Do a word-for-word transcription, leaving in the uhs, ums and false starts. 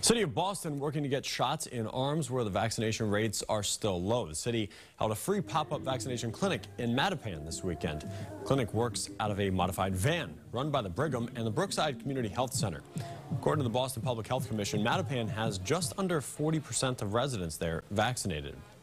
City of Boston working to get shots in arms where the vaccination rates are still low. The city held a free pop-up vaccination clinic in Mattapan this weekend. The clinic works out of a modified van run by the Brigham and the Brookside Community Health Center. According to the Boston Public Health Commission, Mattapan has just under forty percent of residents there vaccinated.